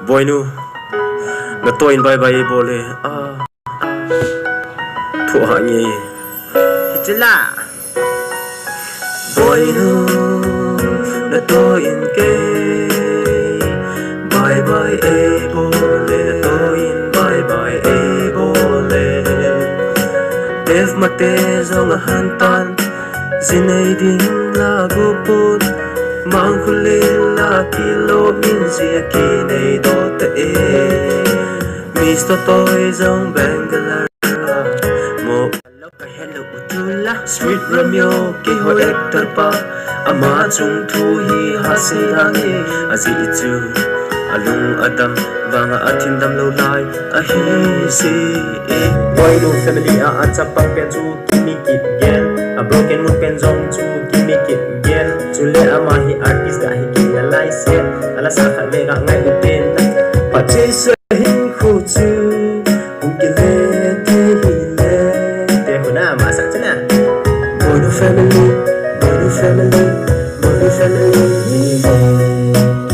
boy nu na toin bye bye bole thu hangi Chila boy nu na toin ke bye bye bole na toin bye bye bole def mate zong hantan zinay din la gupun mang khulin la kilo min zia kinay do ta Mr. Toy zong Bangalore mo hello utula sweet Romeo ki ho actor pa ama chung thu hi hasilangi azi chu alung adam wanga athin dam lo lai a hi si boy no family a achapang pen chu kimi kit gen a broken mood pen zong chu kimi kit gen chule ama hi artist ga hi ki lai se ala sa kha me ga ngai uten pa chase hin khu chu ukile te hile te huna ma sa chana boy no family boy no family boy no family